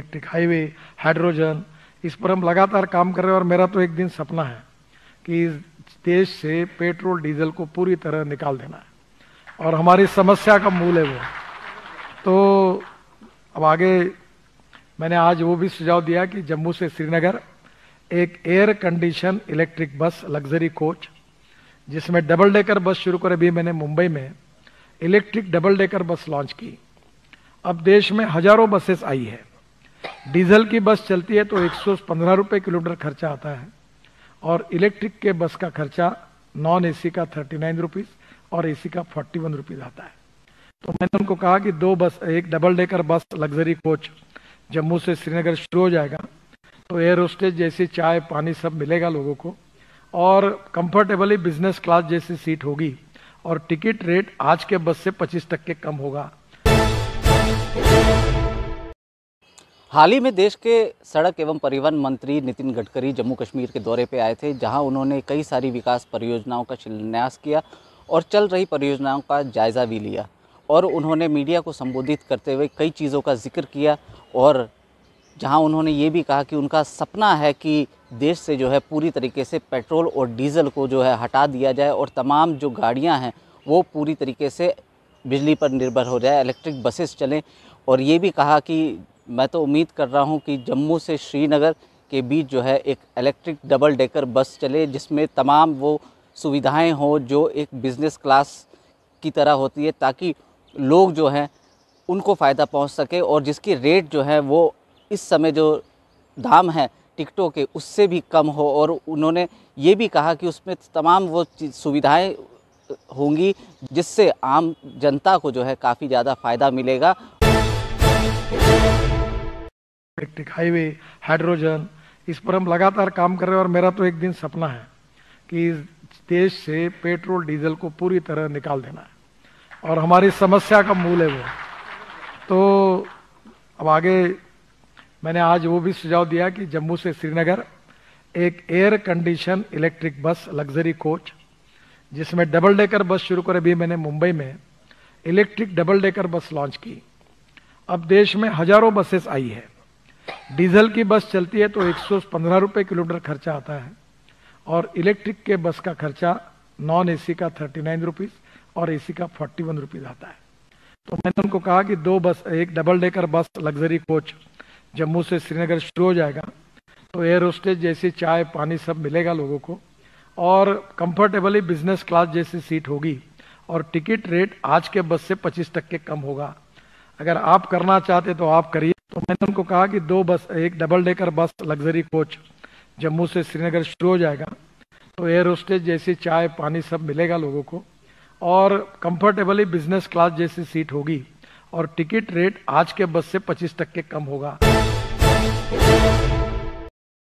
Electric highway, hydrogen, इस पर हम लगातार काम कर रहे हैं। और मेरा तो एक दिन सपना है कि इस देश से पेट्रोल डीजल को पूरी तरह निकाल देना है, और हमारी समस्या का मूल है वो। तो अब आगे मैंने आज वो भी सुझाव दिया कि जम्मू से श्रीनगर एक air condition electric bus luxury coach, जिसमें डबल डेकर बस शुरू कर, अभी मैंने मुंबई में electric double decker bus launch की। अब देश में हजारों बसेस आई है। डीजल की बस चलती है तो 115 रुपये किलोमीटर खर्चा आता है, और इलेक्ट्रिक के बस का खर्चा नॉन एसी का 39 रुपीज और एसी का 41 रुपीज आता है। तो मैंने उनको कहा कि दो बस, एक double decker bus luxury coach Jammu से श्रीनगर शुरू हो जाएगा, तो एयर होस्टेज जैसी चाय पानी सब मिलेगा लोगों को, और कंफर्टेबली बिजनेस क्लास जैसी सीट होगी, और टिकट रेट आज के बस से 25% कम होगा। हाल ही में देश के सड़क एवं परिवहन मंत्री नितिन गडकरी जम्मू कश्मीर के दौरे पे आए थे, जहां उन्होंने कई सारी विकास परियोजनाओं का शिलान्यास किया और चल रही परियोजनाओं का जायज़ा भी लिया। और उन्होंने मीडिया को संबोधित करते हुए कई चीज़ों का जिक्र किया, और जहां उन्होंने ये भी कहा कि उनका सपना है कि देश से जो है पूरी तरीके से पेट्रोल और डीजल को जो है हटा दिया जाए, और तमाम जो गाड़ियां हैं वो पूरी तरीके से बिजली पर निर्भर हो जाए, इलेक्ट्रिक बसेस चलें। और ये भी कहा कि मैं तो उम्मीद कर रहा हूं कि जम्मू से श्रीनगर के बीच जो है एक इलेक्ट्रिक डबल डेकर बस चले, जिसमें तमाम वो सुविधाएं हों जो एक बिज़नेस क्लास की तरह होती है, ताकि लोग जो हैं उनको फ़ायदा पहुंच सके, और जिसकी रेट जो है वो इस समय जो दाम है टिकटों के उससे भी कम हो। और उन्होंने ये भी कहा कि उसमें तमाम वो सुविधाएं होंगी जिससे आम जनता को जो है काफ़ी ज़्यादा फ़ायदा मिलेगा। इलेक्ट्रिक हाईवे, हाइड्रोजन, इस पर हम लगातार काम कर रहे हैं। और मेरा तो एक दिन सपना है कि इस देश से पेट्रोल डीजल को पूरी तरह निकाल देना है, और हमारी समस्या का मूल है वो। तो अब आगे मैंने आज वो भी सुझाव दिया कि जम्मू से श्रीनगर एक air condition electric bus luxury coach, जिसमें डबल डेकर बस शुरू कर, अभी मैंने मुंबई में electric double decker bus launch की। अब देश में हजारों बसेस आई है। डीजल की बस चलती है तो 115 रुपये किलोमीटर खर्चा आता है, और इलेक्ट्रिक के बस का खर्चा नॉन एसी का 39 रुपीज और एसी का 41 रुपीज आता है। तो मैंने उनको कहा कि दो बस, एक double decker bus luxury coach Jammu से श्रीनगर शुरू हो जाएगा, तो एयर होस्टेज जैसी चाय पानी सब मिलेगा लोगों को, और कंफर्टेबली बिजनेस क्लास जैसी सीट होगी, और टिकट रेट आज के बस से 25% कम होगा। अगर आप करना चाहते तो आप करिए। तो मैंने उनको कहा कि दो बस, एक double decker bus luxury coach Jammu से श्रीनगर शुरू हो जाएगा, तो एयर होस्टेज जैसी चाय पानी सब मिलेगा लोगों को, और कंफर्टेबली बिजनेस क्लास जैसी सीट होगी, और टिकट रेट आज के बस से 25% कम होगा।